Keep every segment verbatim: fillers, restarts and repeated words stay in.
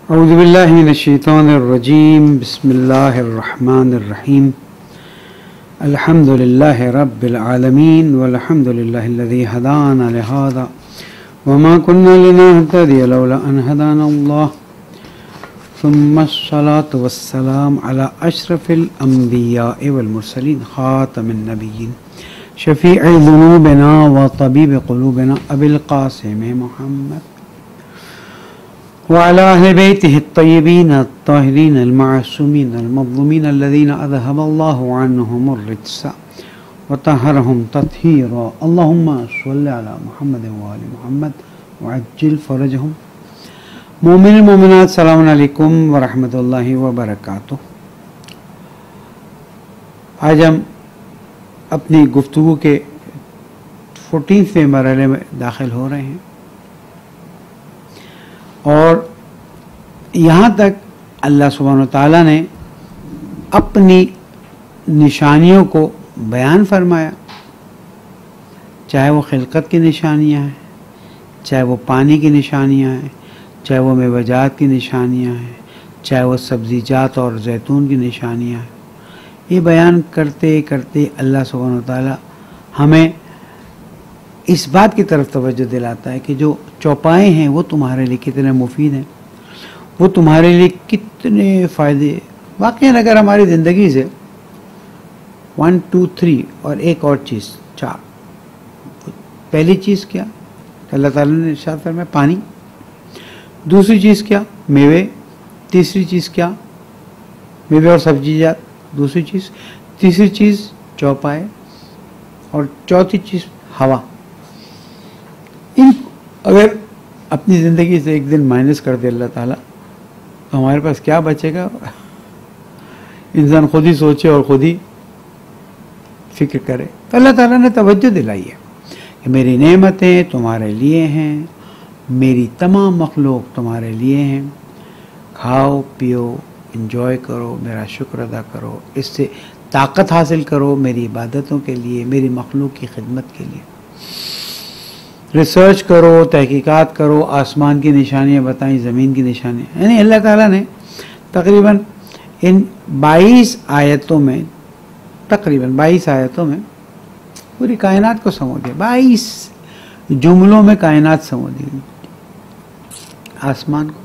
औज़ु बिल्लाहि मिनश्शैतानिर रजीम बिस्मिल्लाहिर रहमानिर रहीम अल्हम्दुलिल्लाहि रब्बिल आलमीन वल हम्दुलिल्लाहिल्लज़ी हदाना लिहाज़ा वमा कुन्ना लिनहतदिया लौला अन हदानल्लाह सुम्मस्सलातु वस्सलाम अला अशरफिल अंबियाइ वल मुरसलीन खातमिन नबिय्यीन शफीइ ज़ुनूबिना व तबीब क़ुलूबिना अबिल क़ासिम मुहम्मद वअला अहलि बैतिहि अत्तय्यबीन अत्ताहिरीन अल-मअसूमीन अल-मज़लूमीन अल्लज़ीना अज़हबल्लाहु अन्हुमुर रिज्स व तहहरहुम तत्हीरा। अल्लाहुम्मा सल्लि अला मुहम्मद व आलि मुहम्मद व अज्जिल फ़रजहुम। मोमिन मोमिनात सलाम अलैकुम व रहमतुल्लाहि व बरकातुहू। आज हम अपनी गुफ्तगू के चौदहवें मरहले में दाखिल हो रहे हैं और यहाँ तक अल्लाह सुब्हानहू व तआला ने अपनी निशानियों को बयान फरमाया, चाहे वो खिलकत की निशानियाँ हैं, चाहे वो पानी की निशानियाँ हैं, चाहे वो मेवजात की निशानियाँ हैं, चाहे वो सब्ज़ीजात और जैतून की निशानियाँ हैं। ये बयान करते करते अल्लाह सुब्हानहू व तआला हमें इस बात की तरफ तवज्जो दिलाता है कि जो चौपाए हैं वो तुम्हारे लिए कितने मुफीद हैं, वो तुम्हारे लिए कितने फ़ायदे। वाक़ई अगर हमारी ज़िंदगी से वन टू थ्री और एक और चीज़ चार, पहली चीज़ क्या अल्लाह ताला ने इरशाद फरमाया पानी, दूसरी चीज़ क्या मेवे, तीसरी चीज़ क्या मेवे और सब्ज़ीजात, दूसरी चीज़, तीसरी चीज़ चौपाए और चौथी चीज़ हवा। इन अगर अपनी ज़िंदगी से एक दिन माइनस कर दे अल्लाह ताला तो हमारे पास क्या बचेगा? इंसान खुद ही सोचे और खुद ही फिक्र करे। तो अल्लाह ताला ने तवज्जो दिलाई है कि मेरी नेमतें तुम्हारे लिए हैं, मेरी तमाम मखलूक तुम्हारे लिए हैं, खाओ पियो एंजॉय करो, मेरा शुक्र अदा करो, इससे ताकत हासिल करो मेरी इबादतों के लिए, मेरी मखलूक की खिदमत के लिए। रिसर्च करो, तहकीकात करो, आसमान की निशानियाँ बताई, ज़मीन की निशानियाँ। यानी अल्लाह ताला ने तकरीबन इन बाईस आयतों में तकरीबन बाईस आयतों में पूरी कायनात को समझ दिया। बाईस जुमलों में कायनात समझ दी। आसमान को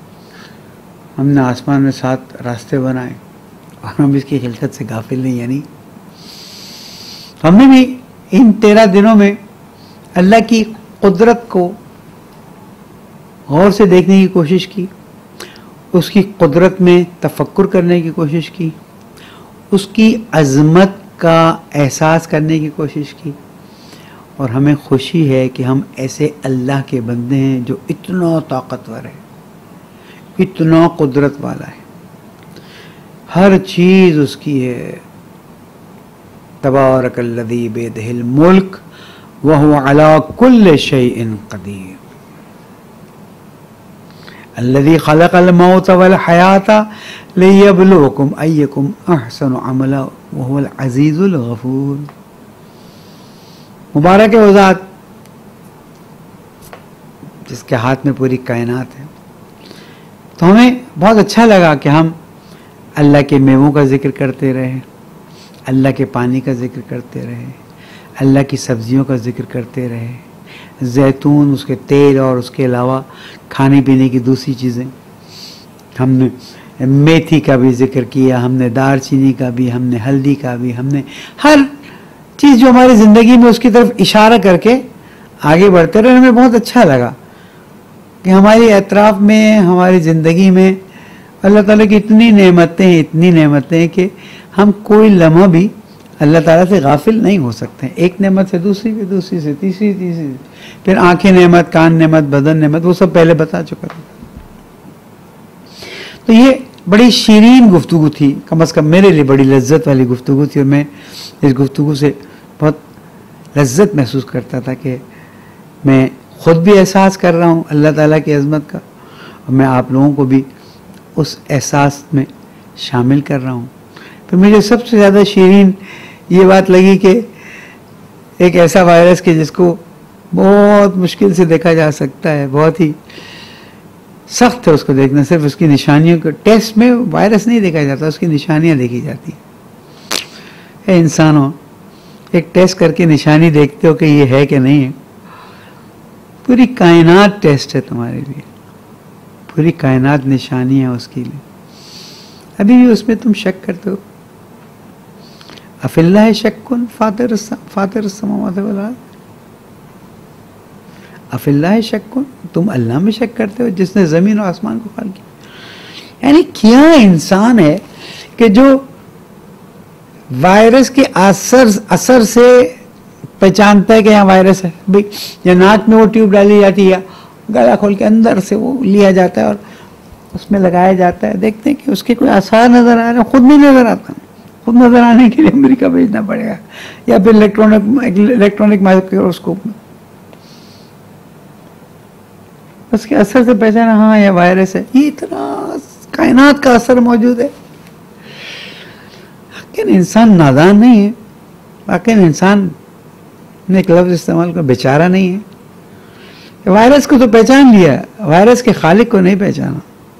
हमने आसमान में सात रास्ते बनाए और हम इसकी खिलकत से गाफिल नहीं। यानी हमने भी इन तेरह दिनों में अल्लाह की कुदरत को गौर से देखने की कोशिश की, उसकी कुदरत में तफक्कुर करने की कोशिश की, उसकी अज़मत का एहसास करने की कोशिश की। और हमें खुशी है कि हम ऐसे अल्लाह के बंदे हैं जो इतना ताकतवर है, इतना कुदरत वाला है, हर चीज़ उसकी है। तबारकल्लज़ी बियदिहिल मुल्क व हुवा अला कुल्लि शैइन क़दीर अल्लज़ी ख़लक़ल मौत वल हयाता लियब्लुवकुम अय्युकुम अहसनु अमला व हुवल अज़ीज़ुल गफ़ूर। मुबारक है वो ज़ात जिसके हाथ में पूरी कायनात है। तो हमें बहुत अच्छा लगा कि हम अल्लाह के मेवों का जिक्र करते रहे, अल्लाह के पानी का जिक्र करते रहे, अल्लाह की सब्जियों का जिक्र करते रहे, जैतून, उसके तेल और उसके अलावा खाने पीने की दूसरी चीज़ें। हमने मेथी का भी जिक्र किया, हमने दालचीनी का भी, हमने हल्दी का भी, हमने हर चीज़ जो हमारी ज़िंदगी में उसकी तरफ इशारा करके आगे बढ़ते रहे। हमें बहुत अच्छा लगा कि हमारी अतराफ़ में, हमारी ज़िंदगी में अल्लाह ताला की इतनी नेमतें हैं, इतनी नेमतें हैं कि हम कोई लम्हा भी अल्लाह ताला से गाफिल नहीं हो सकते। एक नेमत से दूसरी भी, दूसरी से तीसरी, तीसरी फिर आंखें नेमत, कान नेमत, बदन नेमत, वो सब पहले बता चुका था। तो ये बड़ी शीरीन गुफ्तगू थी, कम अज़ कम मेरे लिए बड़ी लज्जत वाली गुफ्तगू थी और मैं इस गुफ्तगू से बहुत लज्जत महसूस करता था कि मैं ख़ुद भी एहसास कर रहा हूँ अल्लाह ताला की अज़मत का और मैं आप लोगों को भी उस एहसास में शामिल कर रहा हूँ। फिर मुझे सबसे ज़्यादा शीरीन ये बात लगी कि एक ऐसा वायरस के जिसको बहुत मुश्किल से देखा जा सकता है, बहुत ही सख्त है उसको देखना, सिर्फ उसकी निशानियों को, टेस्ट में वायरस नहीं देखा जाता, उसकी निशानियां देखी जाती है। इंसानों, एक टेस्ट करके निशानी देखते हो कि ये है कि नहीं है। पूरी कायनात टेस्ट है तुम्हारे लिए, पूरी कायनात निशानी है उसके लिए। अभी भी उसमें तुम शक करते हो। अफिल्लाह शक्कुन फातिर फातिर समावात वल अर्द, अफिल्लाह शक्कुन, तुम अल्लाह में शक करते हो जिसने ज़मीन और आसमान को खाल किया। यानी क्या इंसान है कि जो वायरस के असर असर से पहचानता है कि यहाँ वायरस है। भाई या नाक में वो ट्यूब डाली जाती है, गला खोल के अंदर से वो लिया जाता है और उसमें लगाया जाता है, देखते हैं कि उसके कोई आसार नज़र आ रहे हैं, खुद नहीं नज़र आता। खुद नज़र आने के लिए अमेरिका भेजना पड़ेगा या फिर इलेक्ट्रॉनिक इलेक्ट्रॉनिक माइक्रोस्कोप में, उसके असर से पहचाना हाँ यह वायरस है। ये इतना कायनात का असर मौजूद है। लेकिन इंसान नादान नहीं है, बाकी इंसान ने एक लफ्ज़ इस्तेमाल कर, बेचारा नहीं है। वायरस को तो पहचान लिया, वायरस के खालिक को नहीं पहचाना।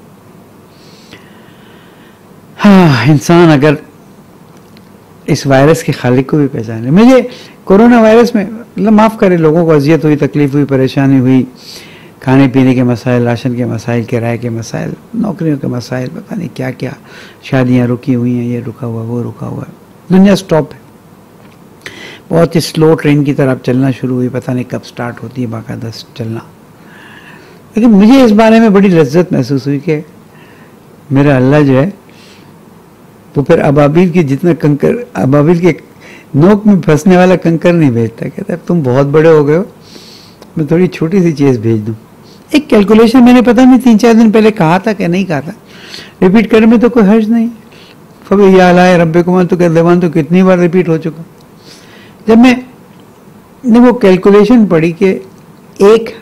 हाँ, इंसान अगर इस वायरस के खालिक को भी पहचाने। मुझे कोरोना वायरस में मतलब माफ़ करें, लोगों को अजियत हुई, तकलीफ हुई, परेशानी हुई, खाने पीने के मसाइल, राशन के मसाइल, किराए के मसाइल, नौकरियों के मसाइल, पता नहीं क्या क्या, शादियाँ रुकी हुई हैं, ये रुका हुआ, वो रुका हुआ है, दुनिया स्टॉप है। बहुत ही स्लो ट्रेन की तरफ चलना शुरू हुई, पता नहीं कब स्टार्ट होती है बाकायदा चलना। लेकिन मुझे इस बारे में बड़ी लज्जत महसूस हुई कि मेरा अल्लाह जो है वो फिर अबाबिल की जितना कंकर, अबाबिल के नोक में फंसने वाला कंकर नहीं भेजता। कहता है तुम बहुत बड़े हो गए हो, मैं थोड़ी छोटी सी चीज़ भेज दूँ। एक कैलकुलेशन मैंने पता नहीं तीन चार दिन पहले कहा था कि नहीं कहा था, रिपीट करने में तो कोई हर्ज नहीं। फबी या अलाए रब्बे कुमार तो कहते तो कितनी बार रिपीट हो चुका। जब मैं ने वो कैलकुलेशन पढ़ी कि एक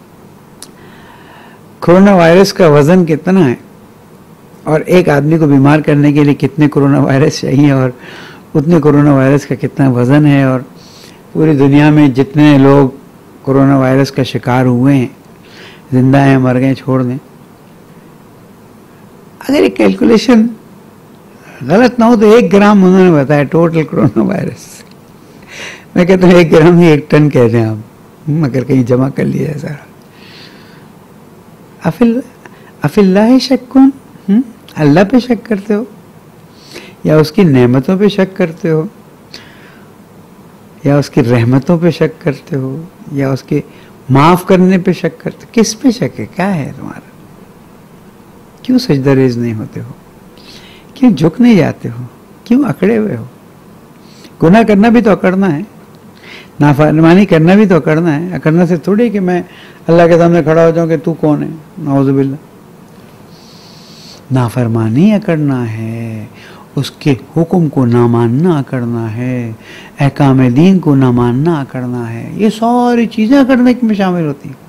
कोरोना वायरस का वज़न कितना है और एक आदमी को बीमार करने के लिए कितने कोरोना वायरस चाहिए और उतने कोरोना वायरस का कितना वज़न है, और पूरी दुनिया में जितने लोग कोरोना वायरस का शिकार हुए हैं, जिंदा हैं, मर गए, छोड़ दें, अगर ये कैलकुलेशन गलत ना हो तो एक ग्राम उन्होंने बताया टोटल कोरोना वायरस। मैं कहता हूँ एक ग्राम ही एक टन कह दें आप, अगर कहीं जमा कर लिया है सारा। अफिल अफिल्लाह शक्कुन, अल्लाह पे शक करते हो या उसकी नेमतों पे शक करते हो या उसकी रहमतों पे शक करते हो या उसके माफ करने पे शक करते हो? किस पे शक है? क्या है तुम्हारा? क्यों सजदा रेज नहीं होते हो? क्यों झुक नहीं जाते हो? क्यों अकड़े हुए हो? गुनाह करना भी तो अकड़ना है, नाफरमानी करना भी तो अकड़ना है। अकड़ना से थोड़ी कि मैं अल्लाह के सामने खड़ा हो जाऊं कि तू कौन है, नाउज़ुबिल्लाह। नाफरमानी अकड़ना है, उसके हुक्म को ना मानना अकड़ना है, अहकाम दीन को ना मानना अकड़ना है। ये सारी चीज़ें अकड़ने में शामिल होती हैं।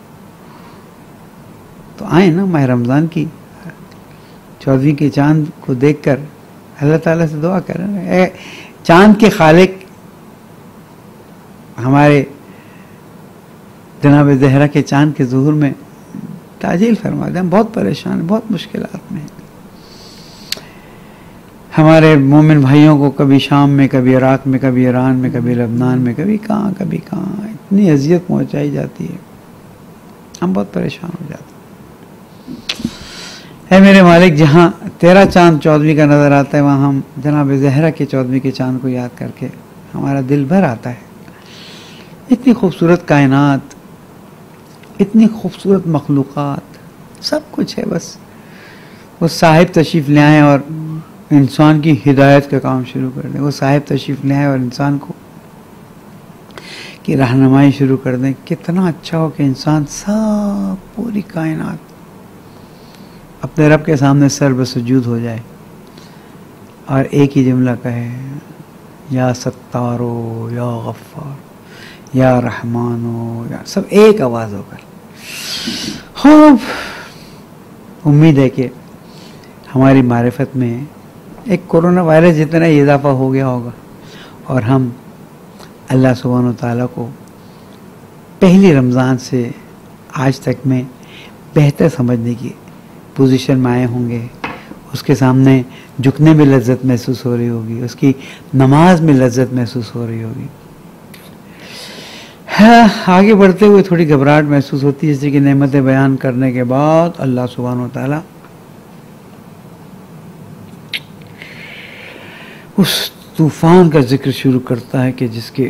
तो आए ना माह रमज़ान की चौदहवीं के चांद को देखकर अल्लाह ताला से दुआ करें, चांद के खालिक हमारे जनाब ज़हरा के चांद के ज़ुहूर में ताजील फरमा दें। हम बहुत परेशान हैं, बहुत मुश्किलात में हैं। हमारे मोमिन भाइयों को कभी शाम में, कभी इराक में, कभी ईरान में, कभी लबनान में, कभी कहाँ कभी कहाँ इतनी अजियत पहुँचाई जाती है, हम बहुत परेशान हो जाते हैं। है मेरे मालिक, जहाँ तेरा चांद चौदहवीं का नज़र आता है, वहाँ हम जनाब ज़हरा के चौदहवीं के चांद को याद करके हमारा दिल भर आता है। इतनी खूबसूरत कायनात, इतनी खूबसूरत मखलूक़ात, सब कुछ है। बस वो साहिब तशरीफ़ ले आएँ और इंसान की हिदायत का काम शुरू कर दें। वो साहिब तशरीफ़ ले आए और इंसान को की रहनुमाई शुरू कर दें। कितना अच्छा हो कि इंसान सब पूरी कायनात अपने रब के सामने सर बसुजूद हो जाए और एक ही जुमला कहे, या सत्तारो, या गफ्फार, या रहमानो, या सब एक आवाज़ होकर। खूब उम्मीद है कि हमारी मारिफत में एक कोरोना वायरस जितना ही इजाफा हो गया होगा और हम अल्लाह सुब्हान व तआला को पहली रमज़ान से आज तक में बेहतर समझने की पोजीशन में आए होंगे, उसके सामने झुकने में लज्जत महसूस हो रही होगी, उसकी नमाज में लज्जत महसूस हो रही होगी। हाँ, आगे बढ़ते हुए थोड़ी घबराहट महसूस होती है, जैसे कि नेमतें बयान करने के बाद अल्लाह सुब्हानहू व तआला उस तूफान का जिक्र शुरू करता है कि जिसके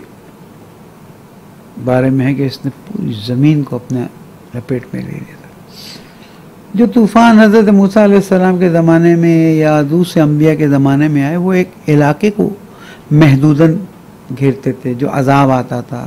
बारे में है कि इसने पूरी ज़मीन को अपने लपेट में ले लिया था। जो तूफ़ान हज़रत मूसा अलैहिस्सलाम के ज़माने में या दूसरे अम्बिया के ज़माने में आए, वो एक इलाके को महदूदन घेरते थे, जो अज़ाब आता था।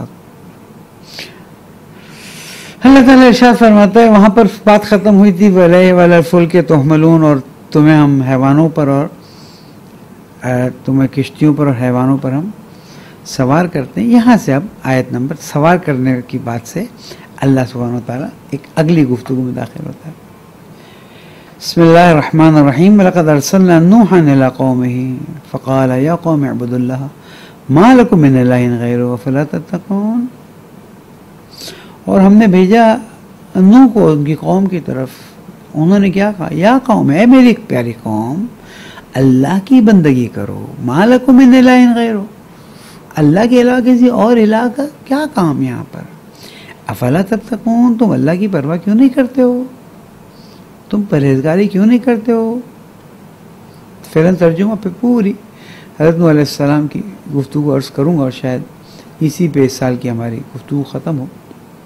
अल्लाह ताला इरशाद फरमाता है, वहाँ पर बात ख़त्म हुई थी, वलय वलल फुल्क तुहमलून, और तुम्हें हम हैवानों पर और तुम्हें किश्तियों पर और हैवानों पर हम सवार करते हैं। यहाँ से अब आयत नंबर सवार करने की बात से अल्लाह सुब्हानहू व तआला एक अगली गुफ्तगू में दाखिल होता है। बिस्मिल्लाहिर्रहमानिर्रहीम। लक़द अरसलना नूहन इला क़ौमिही फ़क़ाल या क़ौम अअ्बुदुल्लाह मा लकुम मिन इलाहिन ग़ैरुहु अफ़ला तत्तक़ून। और हमने भेजा नूह को उनकी कौम की तरफ। उन्होंने क्या कहा? या कौम, है मेरी प्यारी कौम, अल्लाह की बंदगी करो। मा लकुम मिन इलाहिन ग़ैरुहु, अल्लाह के अलावा किसी और इलाह का क्या काम यहाँ पर? अफला तत्तक़ून, तुम अल्लाह की परवाह क्यों नहीं करते हो? तुम परहेजगारी क्यों नहीं करते हो? फ़िलहाल तर्जुमा पे पूरी हज़रत नूह अलैहिस्सलाम की गुफ्तगू अर्ज़ करूँगा और शायद इसी पे इस साल की हमारी गुफ्तगू ख़त्म हो।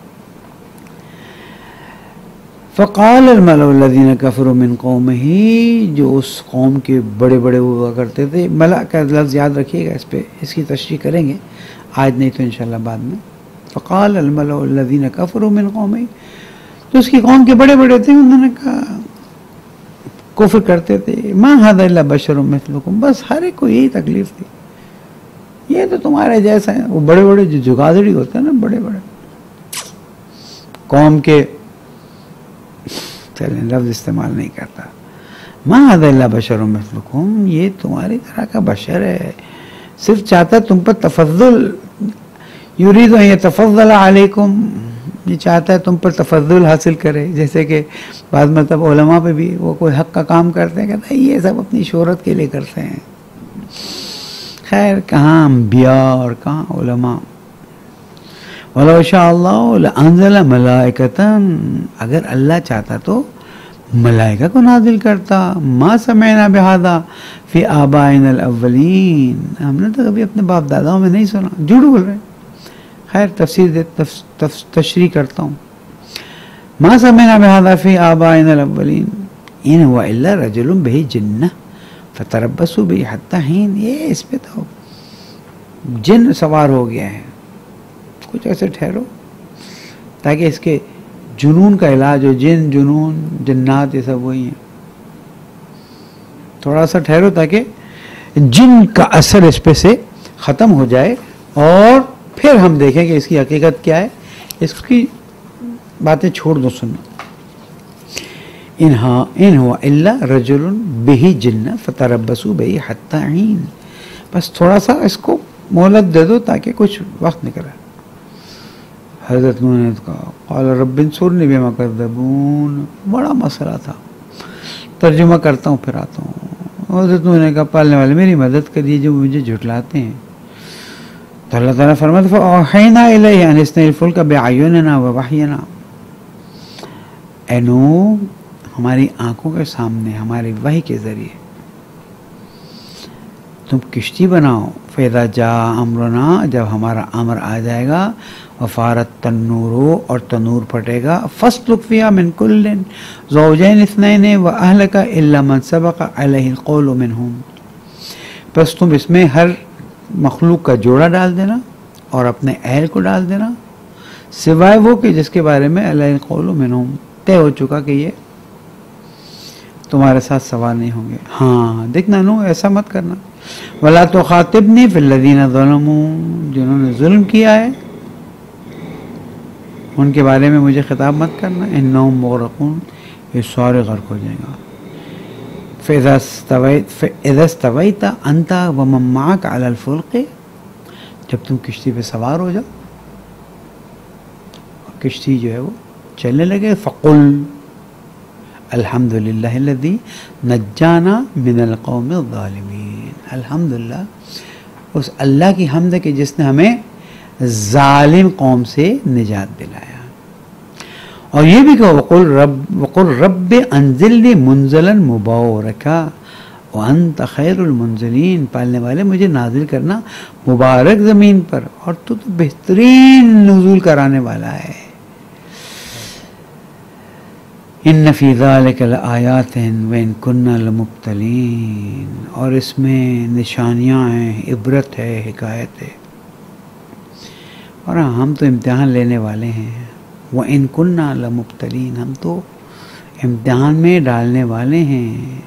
फ़क़ाल अल-मलअ कफ़रू मिन क़ौमिही, जो उस कौम के बड़े बड़े हुआ करते थे। मला का लफ्ज़ याद रखिएगा, इस पे इसकी तशरीह करेंगे आज नहीं तो इंशाअल्लाह बाद में। फ़क़ाल अल-मलअ कफ़रू मिन क़ौमिही, तो उसकी कौम के बड़े बड़े थे, उन्होंने कहा, कुफ्र करते थे, मा हाज़ा इल्ला बशरुम मिस्लुकुम, बस हर एक को यही तकलीफ़ थी, ये तो तुम्हारे जैसा है। वो बड़े बड़े जो जुगादड़ी होते हैं ना, बड़े बड़े कौम के, चलें लफ्ज़ इस्तेमाल नहीं करता, मा हाज़ा इल्ला बशरुम मिस्लुकुम, ये तुम्हारी तरह का बशर है, सिर्फ चाहता तुम पर तफज़्ज़ुल, युरीदु अन यतफ़ज़्ज़ल अलैकुम, ये चाहता है तुम पर तफज़्ज़ुल हासिल करे। जैसे कि बाद मतलब उलमा पे भी वो कोई हक़ का काम करते हैं, कहते हैं ये सब अपनी शोहरत के लिए करते हैं। खैर, कहाँ अंबिया और कहाँ उलमा। वलौ शाअल्लाहु लअंज़ल मलाइकतन, अगर अल्लाह चाहता तो मलाइका को नाजिल करता। मा समिअना बिहाज़ा फ़ी आबाइनल अव्वलीन, हमने तो कभी अपने बाप दादाओं में नहीं सुना। झूठ बोल रहे हैं। खैर, तफसीर दे तफ, तफ, तशरीह करता हूँ। मा समिअना बिहाज़ा फ़ी आबाइनल अव्वलीन इन हुवा इल्ला रजुलुन बिही जिन्नह फ़तरब्बसू बिही हत्ता हीन। ये इस पे तो जिन सवार हो गया है, कुछ ऐसे ठहरो ताकि इसके जुनून का इलाज हो। जिन, जुनून, जन्नात, ये सब वही हैं। थोड़ा सा ठहरो ताकि जिन का असर इस पे से ख़त्म हो जाए और फिर हम देखें कि इसकी हकीकत क्या है। इसकी बातें छोड़ दो सुनना। इन हाँ इन हुआ इल्ला रजुलुन बिही जिन्ना फ़तरब्बसू बिही हत्ता हीन, बस थोड़ा सा इसको मोहलत दे दो ताकि कुछ वक्त निकले। हज़रत नूह ने कहा, क़ाल रब्बिन्सुरनी बिमा कज़्ज़बून, बड़ा मसला था। तर्जुमा करता हूँ फिर आता हूँ। हज़रत नूह ने कहा, पालने वाले मेरी मदद करिए जो मुझे झुठलाते हैं। तो अल्लाह ताला फरमाता है, फ़अौहैना इलैहि अन इस्नइल फुल्का बिअयुनिना व वहयिना, ऐ नूह, हमारी आंखों के सामने हमारे वही के ज़रिए तुम किश्ती बनाओ। फ़इज़ा जा अमरुना, जब हमारा अमर आ जाएगा, वफ़ारत तन्नूरो, और तनूर फटेगा, फ़स्लुक फ़ीहा मिन कुल्लिन ज़ौजैन इस्नैन व अहलका इल्ला मन सबक़ अलैहिल क़ौलु मिनहुम, बस तुम इसमें हर मखलूक का जोड़ा डाल देना और अपने अहल को डाल देना, सिवाय वो कि जिसके बारे में अलैहिल क़ौलु मिनहुम तय हो चुका कि ये तुम्हारे साथ सवार नहीं होंगे। हाँ, देखना नो, ऐसा मत करना। वला तो खातिबनी फिल्लज़ीना ज़लमू, जिन्होंने जुल्म किया है उनके बारे में मुझे खिताब मत करना। इन्नहुम मुग़रक़ून, ये सारे गर्क हो जाएगा। फ़इज़ा इस्तवैता अंता व मन मअक अलल फुल्क़ि, जब तुम किश्ती पे सवार हो जाओ और किश्ती जो है वो चलने लगे, फ़क़ुल, अल्हम्दुलिल्लाहिल्लज़ी नज्जाना मिनल कौमिज़ ज़ालिमीन। अल्हम्दुलिल्लाह उस अल्लाह की हम्द है कि जिसने हमें जालिम कौम से निजात दिलाया। और ये भी कहो वक़ुल रब वक़ुल रब्बि अंज़िलनी मुंज़लन मुबारका व अंत खैरुल मुंज़िलीन। पालने वाले मुझे नाजिल करना मुबारक ज़मीन पर, और तू तो बेहतरीन नुज़ूल कराने वाला है। इन्न फ़ी ज़ालिका लआयातिन व इन कुन्ना लमुब्तलीन। और इसमें निशानियाँ हैं, इबरत है, हिकायत है, और हम तो इम्तिहान लेने वाले हैं। व इन कुन्ना लमुब्तलीन, हम तो इम्तिहान में डालने वाले हैं।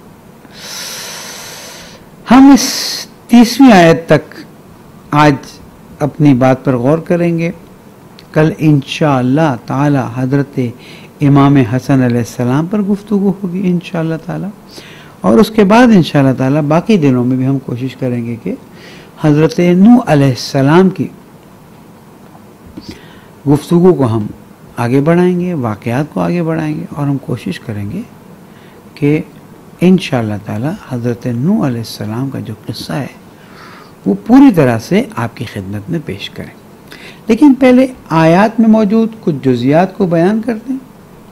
हम इस तीसवीं आयत तक आज अपनी बात पर गौर करेंगे। कल इंशाअल्लाह ताला हज़रत इमाम हसन अलैहिस्सलाम पर गुफ्तगू होगी इंशाअल्लाह ताला, और उसके बाद इंशाअल्लाह ताला बाकी दिनों में भी हम कोशिश करेंगे कि हज़रत नूह अलैहिस्सलाम की गुफ्तगू को हम आगे बढ़ाएंगे, वाक़यात को आगे बढ़ाएंगे, और हम कोशिश करेंगे कि इंशाअल्लाह ताला हज़रत नूह अलैहिस्सलाम का जो किस्सा है वो पूरी तरह से आपकी खिदमत में पेश करें। लेकिन पहले आयात में मौजूद कुछ जुज़ियात को बयान करते हैं।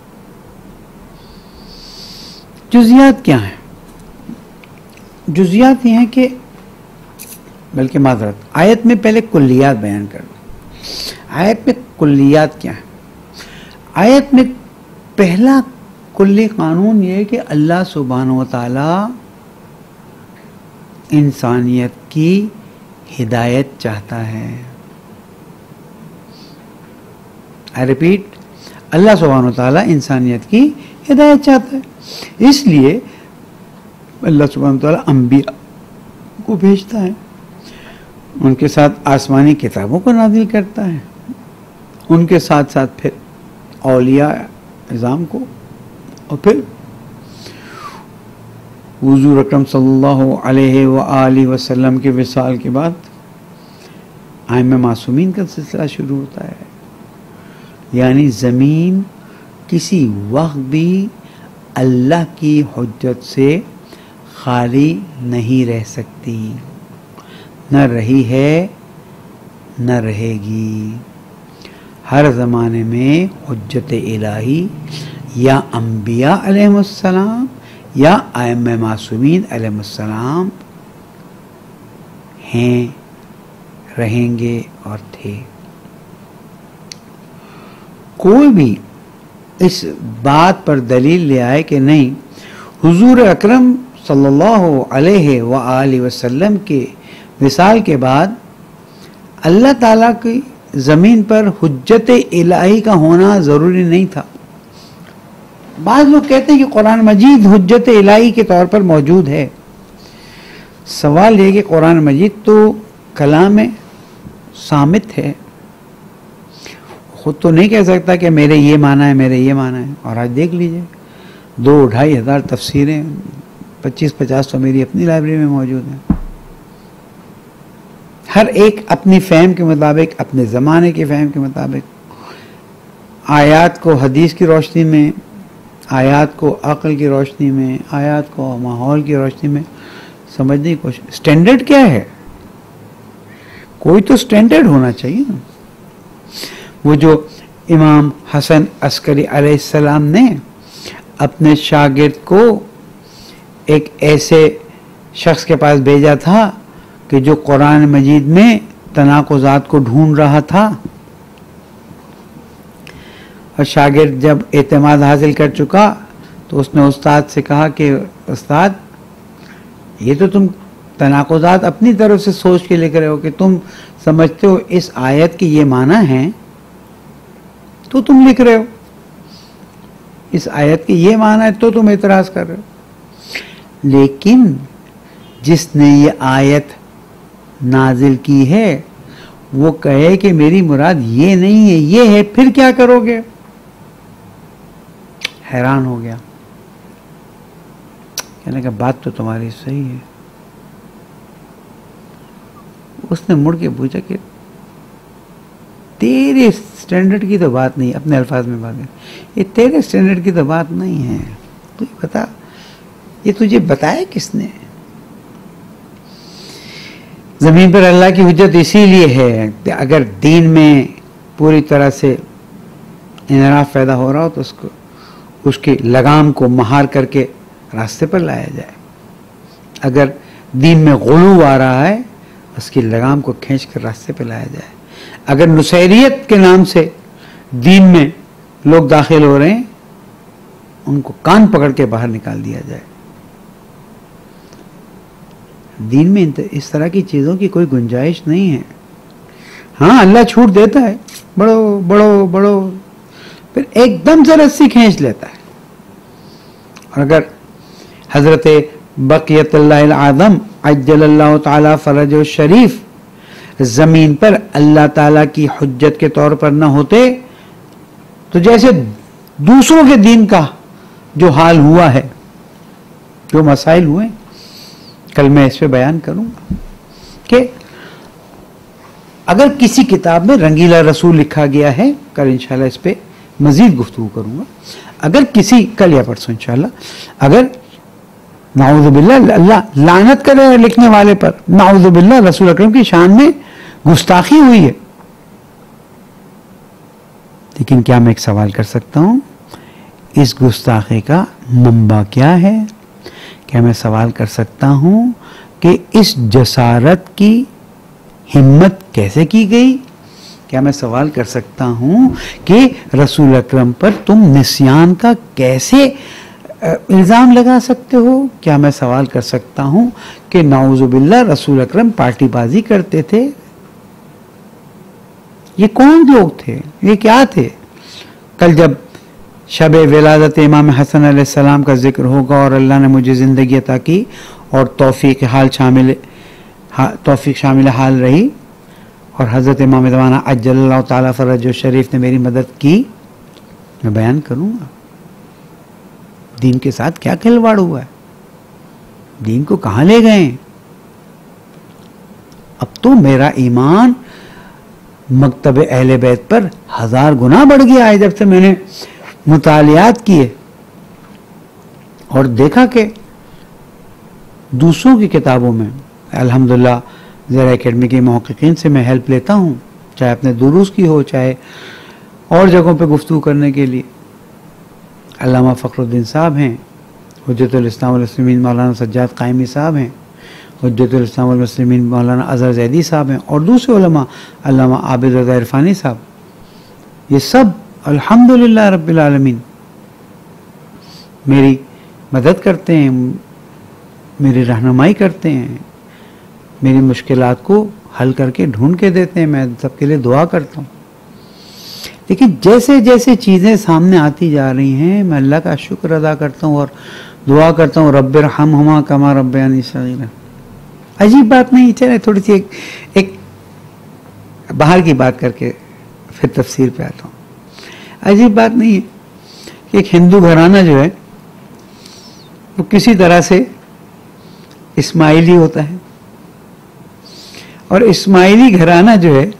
जुज़ियात क्या हैं? जुज़ियात ये हैं कि, बल्कि माज़रत, आयत में पहले कुल्लियात बयान कर दो। आयत में कुल्लियात क्या है? आयत में पहला कुल्ली कानून ये है कि अल्लाह सुब्हानहू व तआला इंसानियत की हिदायत चाहता है। आई रिपीट, अल्लाह सुब्हानहू व तआला इंसानियत की हिदायत चाहता है। इसलिए अल्लाह सुब्हानहू व तआला अंबिया को भेजता है, उनके साथ आसमानी किताबों को नाज़िल करता है, उनके साथ साथ फिर औलिया इज़ाम को, और फिर हुज़ूर अकरम सल्लल्लाहु अलैहि व आलिहि वसल्लम के विसाल के बाद आइम्मा मासूमीन का सिलसिला शुरू होता है। यानी ज़मीन किसी वक्त भी अल्लाह की हुज्जत से खाली नहीं रह सकती, न रही है न रहेगी। हर ज़माने में हुज्जत इलाही या अंबिया अलैहिमुस्सलाम या आइम्मा मासूमीन अलैहिमुस्सलाम हैं, रहेंगे और थे। कोई भी इस बात पर दलील ले आए कि नहीं, हुजूर अकरम सल्लल्लाहु अलैहि व आलिहि वसल्लम के विसाल के बाद अल्लाह ताला की ज़मीन पर हुज्जत इलाही का होना ज़रूरी नहीं था। बाज़ लोग कहते हैं कि कुरान मजीद हुज्जत इलाही के तौर पर मौजूद है। सवाल ये कि कुरान मजीद तो कलाम सामित है, खुद तो नहीं कह सकता कि मेरे ये माना है, मेरे ये माना है। और आज देख लीजिए, दो ढाई हज़ार तफसीरें, पच्चीस पचास तो मेरी अपनी लाइब्रेरी में मौजूद हैं। हर एक अपनी फ़हम के मुताबिक, अपने ज़माने के फ़हम के मुताबिक आयात को हदीस की रोशनी में, आयात को अक़ल की रोशनी में, आयात को माहौल की रोशनी में समझने की कोशिश। स्टैंडर्ड क्या है? कोई तो स्टैंडर्ड होना चाहिए ना। वो जो इमाम हसन अस्करी अलैहिस्सलाम ने अपने शागिर्द को एक ऐसे शख्स के पास भेजा था कि जो कुरान मजीद में तनाक़ुज़ात को ढूंढ रहा था, और शागिर्द जब एतमाद हासिल कर चुका तो उसने उस्ताद से कहा कि उस्ताद, ये तो तुम तनाक़ुज़ात अपनी तरफ से सोच के लिख रहे हो कि तुम समझते हो इस आयत की ये माना है, तो तुम लिख रहे हो इस आयत की ये माना है, तो तुम एतराज़ कर रहे हो। लेकिन जिसने ये आयत नाजिल की है वो कहे कि मेरी मुराद ये नहीं है, ये है, फिर क्या करोगे? हैरान हो गया, कहने का बात तो तुम्हारी सही है। उसने मुड़ के पूछा कि तेरे स्टैंडर्ड की तो बात नहीं, अपने अल्फाज में बात है, ये तेरे स्टैंडर्ड की तो बात नहीं है। तू बता, ये तुझे बताया किसने? ज़मीन पर अल्लाह की हुज्जत इसीलिए है कि अगर दीन में पूरी तरह से इनराफ पैदा हो रहा हो तो उसको उसकी लगाम को महार करके रास्ते पर लाया जाए। अगर दीन में गुलू आ रहा है उसकी लगाम को खींच कर रास्ते पर लाया जाए। अगर नुसैरियत के नाम से दीन में लोग दाखिल हो रहे हैं उनको कान पकड़ के बाहर निकाल दिया जाए। दीन में इस तरह की चीज़ों की कोई गुंजाइश नहीं है। हाँ, अल्लाह छूट देता है, बढ़ो बढ़ो बढ़ो, फिर एकदम से रस्सी खींच लेता है। और अगर हजरत बक़ियतुल्लाह आज़म अज्जलल्लाहु ताला फरजो शरीफ ज़मीन पर अल्लाह ताला की हुज्जत के तौर पर न होते तो जैसे दूसरों के दीन का जो हाल हुआ है, जो मसाइल हुए, कल मैं इस पे बयान करूंगा कि अगर किसी किताब में रंगीला रसूल लिखा गया है, कल इंशाल्लाह इस पे मजीद गुफ्तगू करूंगा। अगर किसी, कल या परसों इंशाल्लाह, अगर नाउज़ुबिल्लाह अल्लाह लानत करे लिखने वाले पर, नाउज़ुबिल्लाह रसूल अकरम की शान में गुस्ताखी हुई है, लेकिन क्या मैं एक सवाल कर सकता हूं, इस गुस्ताखी का मंबा क्या है? क्या मैं सवाल कर सकता हूं कि इस जसारत की हिम्मत कैसे की गई? क्या मैं सवाल कर सकता हूं कि रसूल अकरम पर तुम निस्यान का कैसे इल्ज़ाम लगा सकते हो? क्या मैं सवाल कर सकता हूं कि नाउज़ुबिल्लाह रसूल अकरम पार्टीबाजी करते थे? ये कौन लोग थे? ये क्या थे? कल जब शब विलादत इमाम हसन अलैहिस्सलाम का जिक्र होगा और अल्लाह ने मुझे ज़िंदगी अता की और तौफीक हाल शामिल तौफीक शामिल हाल रही और हज़रत इमाम ज़माना अज्जलल्लाहु ताला फरजो शरीफ ने मेरी मदद की, मैं बयान करूँगा दीन के साथ क्या खिलवाड़ हुआ है, दीन को कहाँ ले गए। अब तो मेरा ईमान मकतब अहले बैत पर हजार गुना बढ़ गया है जब से मैंने मुतालियात किए और देखा कि दूसरों की किताबों में, अल्हम्दुलिल्लाह ज़रा एकेडमी के मुहक्किकीन से मैं हेल्प लेता हूँ, चाहे अपने दुरूस की हो, चाहे और जगहों पे गुफ्तगू करने के लिए। अल्लामा फ़खरुद्दीन साहब हैं, हुज्जतुल इस्लाम वल मुस्लिमीन मौलाना सज्जाद कायमी साहब हैं, हुज्जतुल इस्लाम वल मुस्लिमीन मौलाना अज़हर ज़ैदी साहब हैं और दूसरे उलमा अल्लामा आबिद रज़ा इरफ़ानी साहब, ये सब अल्हम्दुलिल्लाह रब्बिल आलमीन मेरी मदद करते हैं, मेरी रहनुमाई करते हैं, मेरी मुश्किलात को हल करके ढूंढ के देते हैं। मैं सबके लिए दुआ करता हूँ। लेकिन जैसे जैसे चीज़ें सामने आती जा रही हैं मैं अल्लाह का शुक्र अदा करता हूँ और दुआ करता हूँ रब्बिरहमहुमा कमा रब्बयानी सगीरा। अजीब बात नहीं, चले थोड़ी सी एक, एक बाहर की बात करके फिर तफसीर पे आता हूँ। अजीब बात नहीं है कि एक हिंदू घराना जो है वो किसी तरह से इस्माइली होता है और इस्माइली घराना जो है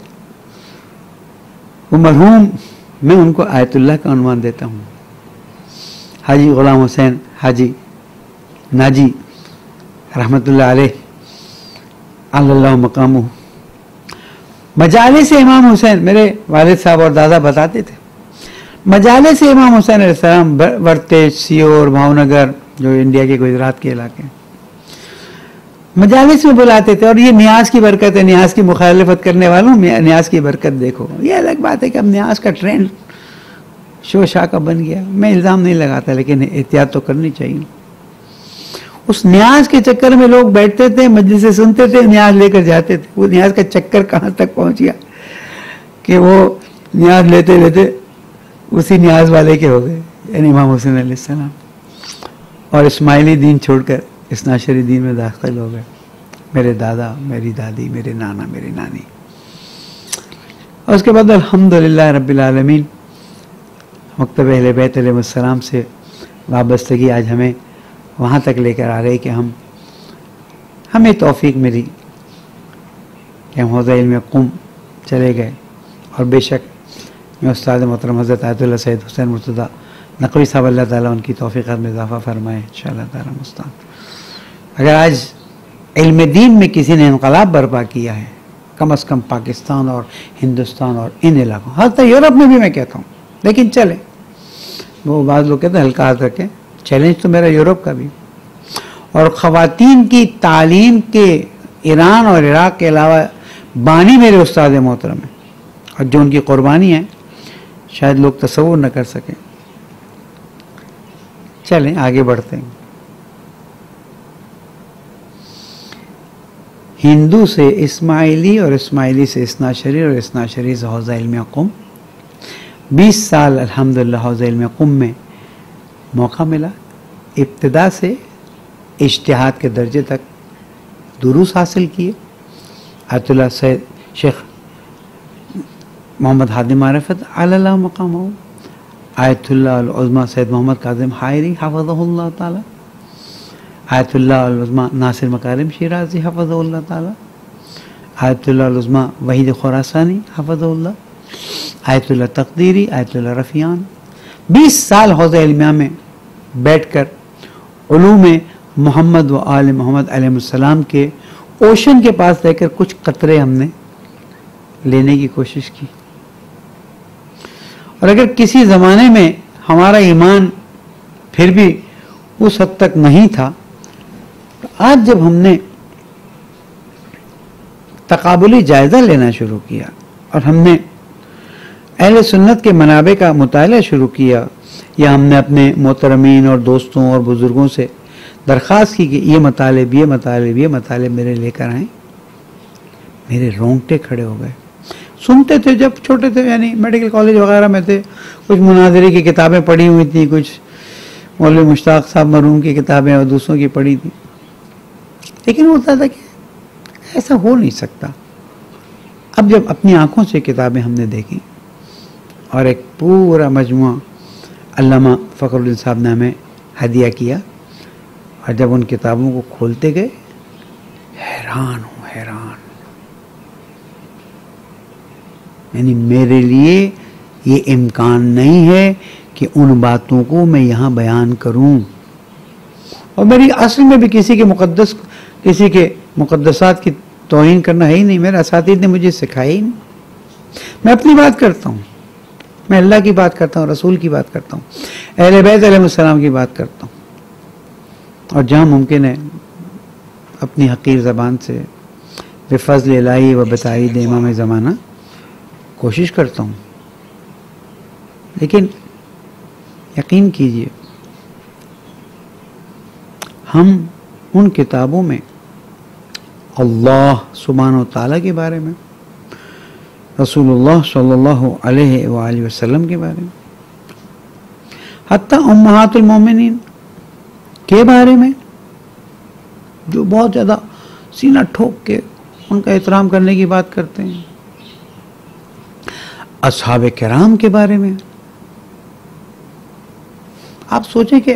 वो मरहूम, मैं उनको आयतुल्लाह का उन्वान देता हूँ, हाजी गुलाम हुसैन हाजी नाजी रहमतुल्लाह अलैह अल्लाह मकामु। मजाले से इमाम हुसैन, मेरे वालिद साहब और दादा बताते थे, मजाले से इमाम हुसैन अलैहिस्सलाम वर्तेज, सीहोर, भावनगर जो इंडिया के गुजरात के इलाके, मजालिस में बुलाते थे। और ये न्याज की बरकत है, न्याज की मुखालिफत करने वालों न्याज की बरकत देखो। ये अलग बात है कि अब न्याज का ट्रेंड शो शाह का बन गया, मैं इल्ज़ाम नहीं लगाता, लेकिन एहतियात तो करनी चाहिए। उस न्याज के चक्कर में लोग बैठते थे, मजलिस से सुनते थे, न्याज लेकर जाते थे। वो न्याज का चक्कर कहाँ तक पहुँच गया कि वो न्याज लेते लेते उसी न्याज वाले के हो गए, यानी इमाम हुसैन अलैहिस्सलाम, और इस्माइली दीन छोड़कर इस्नाशरी दीन में दाखिल हो गए। मेरे दादा, मेरी दादी, मेरे नाना, मेरी नानी। और उसके बाद अल्हम्दुलिल्लाह रब्बिल आलमीन मकतब अहले बैत अलैहिस्सलाम से वाबस्तगी आज हमें वहाँ तक लेकर आ गई कि हम हमें तौफीक मिली कि हम हौज़ा इल्म क़ुम चले गए। और बेशक मैं उस्ताद मोहतरम हज़रत आयतुल्लाह सैयद हुसैन मुर्तज़ा नकवी साहब अल्लाह ताला उनकी तौफीक़ात में इजाफ़ा फरमाए इंशाअल्लाह ताला मुस्तान। अगर आज इल्म दीन में किसी ने इनकलाब बर्पा किया है, कम अज़ कम पाकिस्तान और हिंदुस्तान और इन इलाकों, हाँ तो यूरोप में भी मैं कहता हूँ, लेकिन चले वो बाद लोग कहते हैं हल्का हाथ रखें, चैलेंज तो मेरा यूरोप का भी। और ख़वातीन की तालीम के ईरान और इराक़ के अलावा बानी मेरे उस्ताद मोहतरम है, और जो उनकी क़ुरबानी है शायद लोग तसव्वुर न कर सकें। चलें आगे बढ़ते हैं। हिंदू से इस्माइली और इस्माइली से इस्नाशरी और इस्नाशरी से हौज़ा इल्म क़ुम, बीस साल अल्हम्दुलिल्लाह हौज़ा इल्म क़ुम में मौका मिला। इब्तिदा से इज्तिहाद के दर्जे तक दुरूस हासिल किए। आयतुल्लाह Syed Sheikh Mohammad Hadi Marefat अल्लाह मकाम, आयतुल्लाह अल उज़्मा सैयद मोहम्मद काज़िम हायरी हफ़ज़हुल्लाह ताला, आयतुल्लाह अल उज़्मा नासिर मकारिम शिराज़ी हफ़ज़हुल्लाह ताला, आयतुल्लाह अल उज़्मा वहीद खुरासानी हफ़ज़हुल्लाह, आयतुल्लाह तक़दीरी, आयतुल्लाह रफ़ियान। बीस साल हौज़ा इल्मिया में बैठकर उलूम मोहम्मद व आल मोहम्मद अलैहिस्सलाम के ओशन के पास रहकर कुछ कतरे हमने लेने की कोशिश की। और अगर किसी ज़माने में हमारा ईमान फिर भी उस हद तक नहीं था, तो आज जब हमने तकाबुली जायज़ा लेना शुरू किया और हमने अहले सुन्नत के मनाबे का मुताला शुरू किया, या हमने अपने मोहतरमीन और दोस्तों और बुज़ुर्गों से दरख्वास्त की कि ये मतालिब ये मतालिब ये मतालिब मेरे लेकर आएँ, मेरे रोंगटे खड़े हो गए। सुनते थे जब छोटे थे, यानी मेडिकल कॉलेज वगैरह में थे, कुछ मुनाज़रे की किताबें पढ़ी हुई थी, कुछ मौलवी मुश्ताक साहब मरहूम की किताबें और दूसरों की पढ़ी थी, लेकिन होता था कि ऐसा हो नहीं सकता। अब जब अपनी आँखों से किताबें हमने देखी और एक पूरा मजमुआ अल्लामा फ़खरुद्दीन साहब ने हमें हदिया किया, और जब उन किताबों को खोलते गए हैरान हूँ हैरान। यानी मेरे लिए ये इम्कान नहीं है कि उन बातों को मैं यहाँ बयान करूँ, और मेरी असल में भी किसी के मुक़द्दस किसी के मुक़द्दसात की तौहीन करना है ही नहीं। मेरे असातिज़ ने मुझे सिखाया ही नहीं। मैं अपनी बात करता हूँ, मैं अल्लाह की बात करता हूँ, रसूल की बात करता हूँ, अहले बैत अलैहिस्सलाम की बात करता हूँ, और जहाँ मुमकिन है अपनी हकीर ज़बान से बेफ़ज़्ल इलाही व बताईद इमाम ज़माना कोशिश करता हूँ। लेकिन यकीन कीजिए, हम उन किताबों में अल्लाह सुब्हानहू व तआला के बारे में, रसूलुल्लाह सल्लल्लाहु अलैहि व आलिहि वसल्लम के बारे में, हत्ता उम्महातुल मोमिनीन के बारे में, जो बहुत ज़्यादा सीना ठोक के उनका एहतराम करने की बात करते हैं, असहाबे किराम के बारे में। आप सोचें कि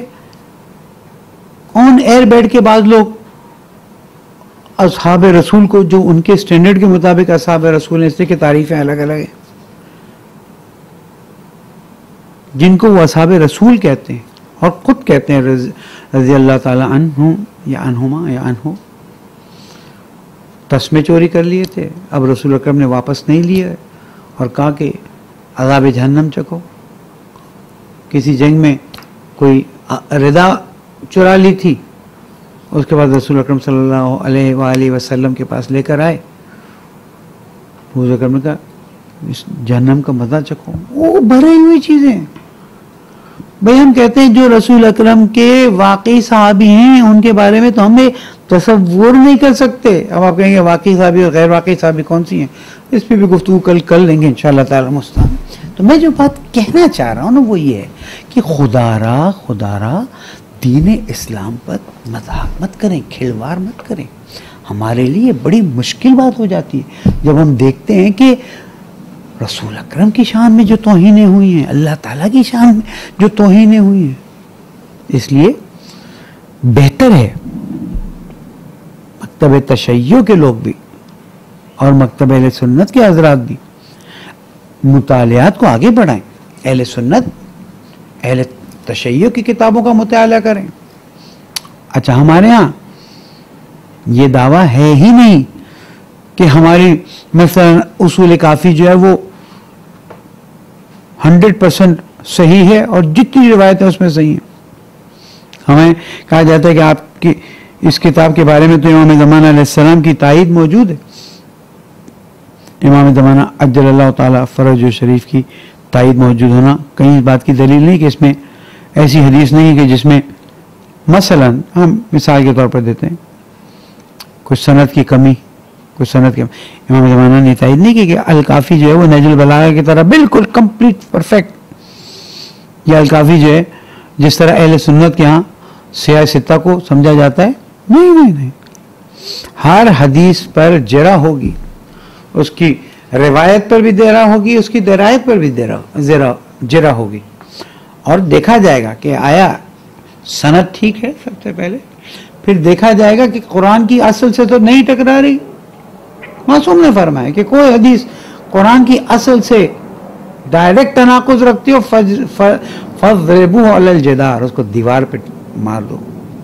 ऑन एयर बैठ के बाद लोग असहाबे रसूल को, जो उनके स्टैंडर्ड के मुताबिक असहाबे रसूल हैं, इसलिए कि तारीफ़ें अलग अलग हैं, जिनको वो असहाबे रसूल कहते हैं और ख़ुद कहते हैं रज़ी अल्लाह ताला अन्हु या अन्हुमा या अन्हु, तस्मे चोरी कर लिए थे, अब रसूल अकरम ने वापस नहीं लिए और कहा कि अज़ाब जहन्नम चखो। किसी जंग में कोई रिदा चुरा ली थी, उसके बाद रसूल अकरम सल्लल्लाहु अलैहि वसल्लम के पास लेकर आए, रसूल अकरम ने कहा इस जहन्नम का मज़ा चखो। वो भरी हुई चीज़ें। भाई हम कहते हैं जो रसूल अकरम के वाकई सहाबी हैं उनके बारे में तो हमें तसव्वुर नहीं कर सकते। अब आप कहेंगे वाकई सहाबी और गैर वाकई सहाबी कौन सी हैं, इस पर भी गुफ्तगू कल कर लेंगे इंशाअल्लाह ताला मुस्तान। तो मैं जो बात कहना चाह रहा हूँ ना वो ये है कि खुदारा खुदारा दीन इस्लाम पर मजाक मत करें, खिलवाड़ मत करें। हमारे लिए बड़ी मुश्किल बात हो जाती है जब हम देखते हैं कि रसूल अकरम की शान में जो तौहीनें हुई हैं, अल्लाह ताला की शान में जो तौहीनें हुई हैं। इसलिए बेहतर है मकतब तशय्यो के लोग भी और मकतब अहले सुन्नत के हजरात भी मुतालियात को आगे बढ़ाएं। अहले सुन्नत, अहले तशय्यो की किताबों का मुताला करें। अच्छा, हमारे यहाँ ये दावा है ही नहीं कि हमारी मसलन उसूल काफ़ी जो है वो हंड्रेड परसेंट सही है और जितनी रिवायतें उसमें सही हैं। हमें कहा जाता है कि आपकी इस किताब के बारे में तो इमाम ज़माना अलैहिस्सलाम की तायीद मौजूद है। इमाम ज़माना अज्जलल्लाहु ताला फरज शरीफ की तायीद मौजूद होना कहीं इस बात की दलील नहीं कि इसमें ऐसी हदीस नहीं है कि जिसमें मसलन हम मिसाल के तौर पर देते हैं कुछ सनद की कमी, कुछ सनद की इमाम ज़माना ने तायीद नहीं की कि अल काफ़ी जो है वो नजुल बलागा की तरह बिल्कुल कंप्लीट परफेक्ट, या अल काफ़ी जो है जिस तरह अहले सुन्नत के यहाँ सियाह सित्ता को समझा जाता है, नहीं नहीं नहीं। हर हदीस पर जरा होगी, उसकी रिवायत पर भी जरा होगी, उसकी दरायत पर भी जरा जरा जरा होगी, और देखा जाएगा कि आया सनद ठीक है सबसे पहले, फिर देखा जाएगा कि कुरान की असल से तो नहीं टकरा रही। मासूम ने फरमाया कि कोई हदीस कुरान की असल से डायरेक्ट तनाकुज रखती हो, फज़रिबू अलल जिदार, उसको दीवार पे मार दो।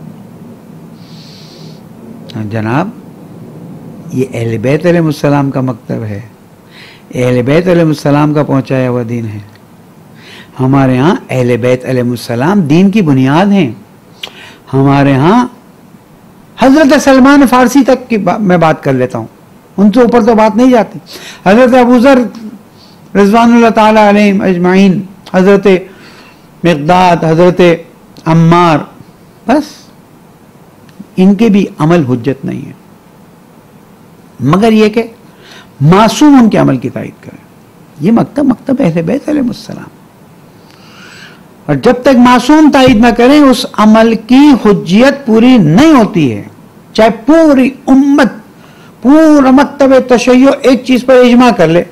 जनाब, ये अहले बैत अलैहिस्सलाम का मकतब है, अहले बैत अलैहिस्सलाम का पहुंचाया हुआ दीन है। हमारे यहाँ अहले बैत अलैहिस्सलाम दीन की बुनियाद हैं। हमारे यहाँ हजरत सलमान फारसी तक की बा, मैं बात कर लेता हूँ, उनसे ऊपर तो बात नहीं जाती। हजरत अबू ज़र रिज़वानुल्लाह ताला अलैहिम अजमाइन, हजरत मिक़दाद, हजरत अम्मार, बस इनके भी अमल हुज्जत नहीं है, मगर ये कि मासूम उनके अमल की तायीद करें। ये मकतब मकतब अहले बैत अलैहिस्सलाम, और जब तक मासूम तायीद ना करें उस अमल की हुज्जियत पूरी नहीं होती है। चाहे पूरी उम्मत, पूरा मकतब तशय्यो एक चीज पर इजमा कर ले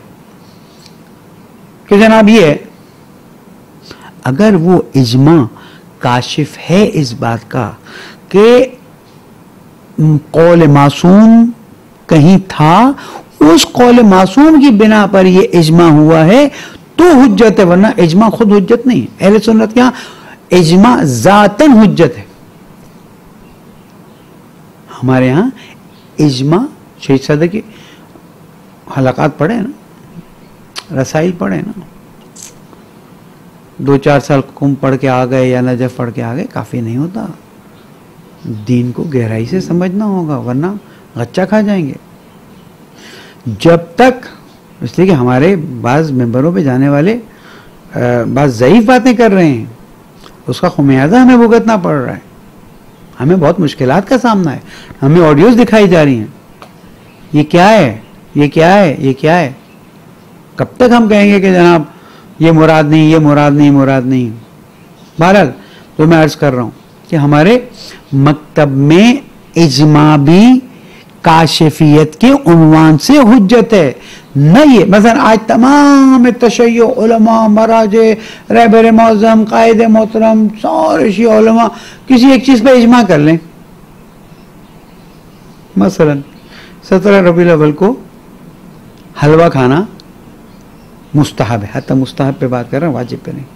कि जनाब ये है, अगर वो इजमा काशिफ है इस बात का कि कौल मासूम कहीं था, उस कौल मासूम की बिना पर ये इजमा हुआ है तो हुज्जत है, वरना इजमा खुद हुज्जत नहीं है। अहले सुन्नत के यहाँ इजमा जातन हुज्जत है। हमारे यहाँ इजमा शहीद सदर की हलाकात पढ़े ना, रसाइल पढ़े ना, दो चार साल कुम पढ़ के आ गए या नजफ पढ़ के आ गए काफ़ी नहीं होता। दीन को गहराई से समझना होगा, वरना गच्चा खा जाएंगे। जब तक, इसलिए कि हमारे बाज़ मेंबरों पे जाने वाले बाज़ ज़ईफ़ बातें कर रहे हैं, उसका खुमियाजा हमें भुगतना पड़ रहा है। हमें बहुत मुश्किलात का सामना है। हमें ऑडियोज़ दिखाई जा रही हैं, ये क्या है, ये क्या है, ये क्या है। कब तक हम कहेंगे कि जनाब ये मुराद नहीं, ये मुराद नहीं, मुराद नहीं। बहरहाल तो मैं अर्ज़ कर रहा हूँ कि हमारे मकतब में इजमा भी काशिफियत के उन्वान से हुज्जत है, न ये मसलन आज तमाम तशय्यो उलमा, मराजे, रहबर मौज़म, कायदे मोहतरम, सारे शिया उलमा किसी एक चीज़ पर इजमा कर लें। मसलन सत्रह रबीउल अव्वल को हलवा खाना मुस्तहब है, हत्ता मुस्तहब पे बात कर रहे हैं, वाजिब पे नहीं।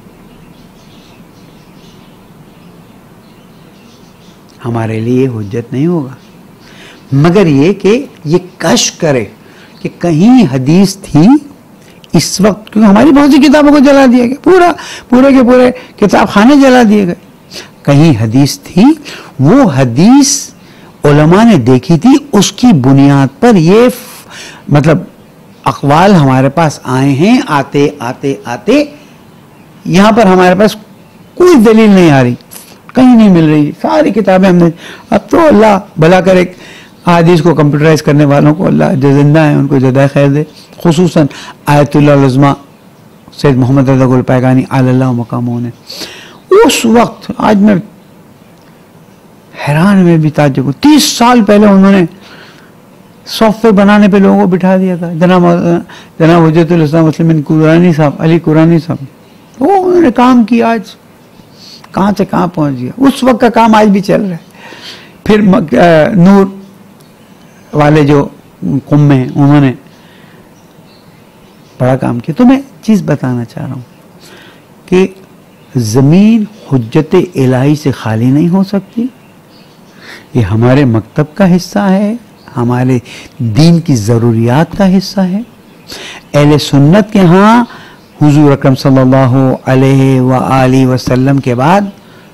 हमारे लिए हुज्जत नहीं होगा, मगर ये कि ये कश्फ करे कि कहीं हदीस थी इस वक्त, क्योंकि हमारी बहुत सी किताबों को जला दिया गया, पूरा पूरे के पूरे किताब खाने जला दिए गए। कहीं हदीस थी, वो हदीस उलमा ने देखी थी, उसकी बुनियाद पर ये मतलब अक़वाल हमारे पास आए हैं। आते आते आते यहाँ पर हमारे पास कोई दलील नहीं आ रही, कहीं नहीं मिल रही। सारी किताबें हमने, अब तो अल्लाह भला करे, हदीस को कंप्यूटराइज करने वालों को अल्लाह जो जिंदा है उनको जदा खैर दे, खुसूसन आयतुल्लाह उज़्मा Syed Mohammad Raza Gulpaygani अल्लाह मकामों ने उस वक्त, आज मैं हैरान में भी ताज्जुब, तीस साल पहले उन्होंने सॉफ्टवेयर बनाने पे लोगों को बिठा दिया था। जनाब जनाब हुज्जतुल इस्लाम मुस्लिमीन कुरानी साहब, अली कुरानी साहब, वो उन्होंने काम किया, आज कहाँ से कहाँ पहुँच गया। उस वक्त का काम आज भी चल रहा है। फिर नूर वाले जो कुम में हैं उन्होंने बड़ा काम किया। तो मैं चीज़ बताना चाह रहा हूँ कि ज़मीन हुज्जत इलाही से खाली नहीं हो सकती। ये हमारे मकतब का हिस्सा है, हमारे दीन की ज़रूरियात का हिस्सा है। अहले सुन्नत के यहाँ हुजूर अकरम सल्लल्लाहु अलैहि व आलिहि वसल्लम के बाद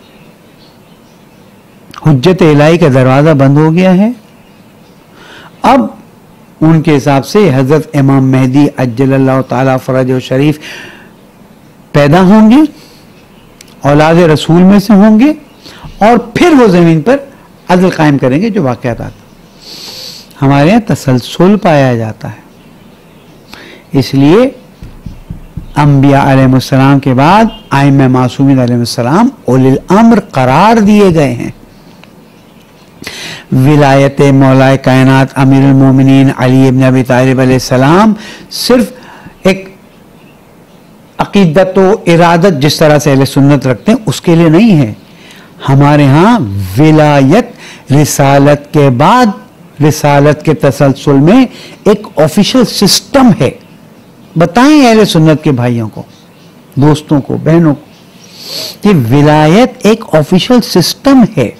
हुज्जत इलाही का दरवाज़ा बंद हो गया है। अब उनके हिसाब से हज़रत इमाम मेहदी अज्जलल्लाहु ताला फरज शरीफ पैदा होंगे, औलाद रसूल में से होंगे, और फिर वो ज़मीन पर अदल कायम करेंगे। जो वाक़यात आता हमारे यहाँ तसलसल पाया जाता है। इसलिए अंबिया अलैहिस्सलाम के बाद आइम्मा मासूमीन अलैहिस्सलाम उलिल अम्र करार दिए गए हैं। विलायत मौलाए कायनात अमीरुल मोमिनीन अली इब्न अबी तालिब अलैहिस्सलाम सिर्फ एक अकीदत व इरादत जिस तरह से अहले सुन्नत रखते हैं उसके लिए नहीं है। हमारे यहाँ विलायत रिसालत के बाद रिसालत के तसलसल में एक ऑफिशियल सिस्टम है। बताएं अहले सुन्नत के भाइयों को, दोस्तों को, बहनों को कि विलायत एक ऑफिशियल सिस्टम है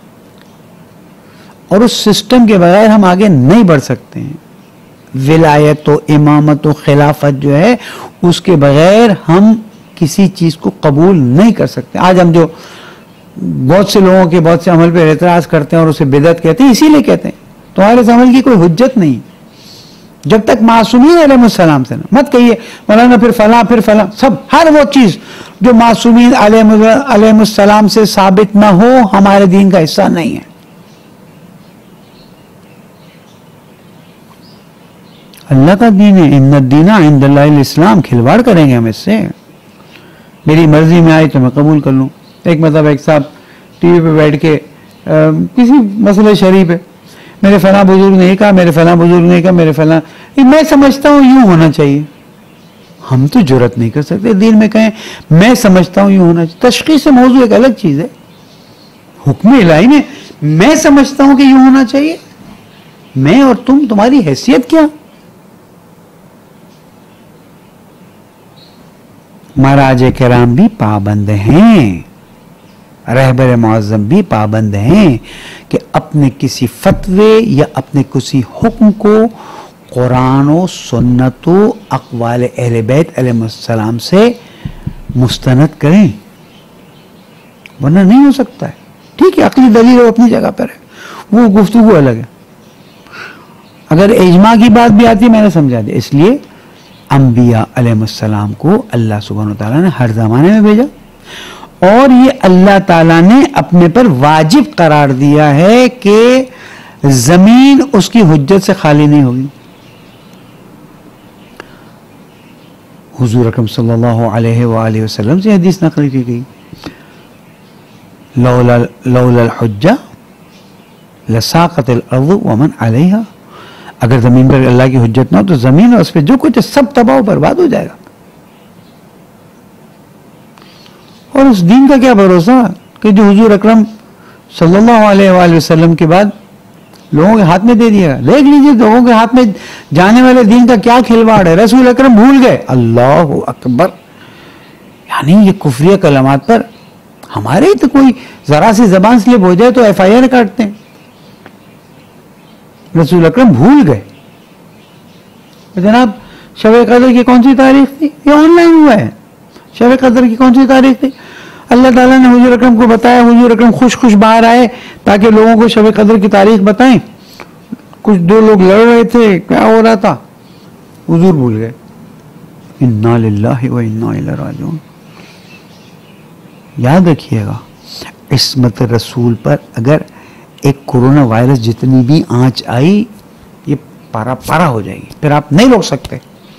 और उस सिस्टम के बगैर हम आगे नहीं बढ़ सकते हैं। विलायत तो इमामत तो खिलाफत जो है उसके बगैर हम किसी चीज को कबूल नहीं कर सकते। आज हम जो बहुत से लोगों के बहुत से अमल पे एतराज करते हैं और उसे बिदअत कहते हैं, इसीलिए कहते हैं तुम्हारे इस अमल की कोई हुज्जत नहीं जब तक मासूमीन अलैहिस्सलाम से ना। मत कहिए मौलाना फिर फला फिर फला, सब हर वो चीज जो मासूमीन अलैहिस्सलाम से साबित ना हो हमारे दीन का हिस्सा नहीं है। अल्लाह का दीन है, इन्ना दीना इंदल्लाहिल इस्लाम। खिलवाड़ करेंगे हम इससे? मेरी मर्जी में आई तो मैं कबूल कर लूँ। एक मतलब एक साहब टीवी पे बैठ के आ, किसी मसले शरीफ है, मेरे फला बुजुर्ग ने कहा, मेरे फला बुजुर्ग ने कहा, मेरे फला, मैं समझता हूँ यूं होना चाहिए। हम तो जुर्रत नहीं कर सकते दीन में कहें मैं समझता हूँ यूं होना चाहिए। तशखीस मौजू एक अलग चीज है। हुक्म इलाही में मैं समझता हूँ कि यूं होना चाहिए, मैं और तुम, तुम्हारी हैसियत क्या? महाराज किराम भी पाबंद हैं, रहबर मुअज़्ज़म भी पाबंद हैं कि अपने किसी फतवे या अपने किसी हुक्म को कुरान व सुन्नत व अक़वाल अहले बैत अलैहिस्सलाम से मुस्तनद करें, वरना नहीं हो सकता है। ठीक है, अक्ली दलील वो अपनी जगह पर है, वो गुफ्तगू अलग है। अगर इजमा की बात भी आती है मैंने समझा दिया। इसलिए अंबिया अलैहिस्सलाम को अल्लाह सुब्हानहू तआला ने हर ज़माने में भेजा और ये अल्लाह ताला ने अपने पर वाजिब करार दिया है कि जमीन उसकी हुज्जत से खाली नहीं होगी। हुजूर अकरम सल्लल्लाहु अलैहि वआलिहि वसल्लम से हदीस नकल की गई, लौला लौलल हुज्जा लसाक़तिल अर्ज़ु वमन अलैहा। अगर जमीन पर अल्लाह की हुज्जत ना हो तो जमीन और उस पर जो कुछ है सब तबाह बर्बाद हो जाएगा। और उस दीन का क्या भरोसा कि जो हुजूर अकरम सल्लल्लाहु अलैहि वसल्लम के बाद लोगों के हाथ में दे दिया। देख लीजिए लोगों के हाथ में जाने वाले दीन का क्या खिलवाड़ है। रसूल अकरम भूल गए, अल्लाहु अकबर। यानी ये कुफरिया कलमात पर हमारे ही तो कोई जरा सी जबान स्लिप हो जाए तो एफ आई आर काटते हैं। रसूल अकरम भूल गए। तो जनाब शब कदर की कौन सी तारीख थी? ये ऑनलाइन हुआ है। शब कदर की कौन सी तारीख थी? अल्लाह ताला ने हुजूर अकरम को बताया, हुजूर अकरम खुश खुश बाहर आए ताकि लोगों को शब कदर की तारीख बताएं। कुछ दो लोग लड़ रहे थे, क्या हो रहा था, हुजूर भूल गए। इन्ना लिल्लाहि व इन्ना इलैहि राजिऊन। याद रखिएगा, इस्मत रसूल पर अगर एक कोरोना वायरस जितनी भी आंच आई ये पारा पारा हो जाएगी, फिर आप नहीं रोक सकते।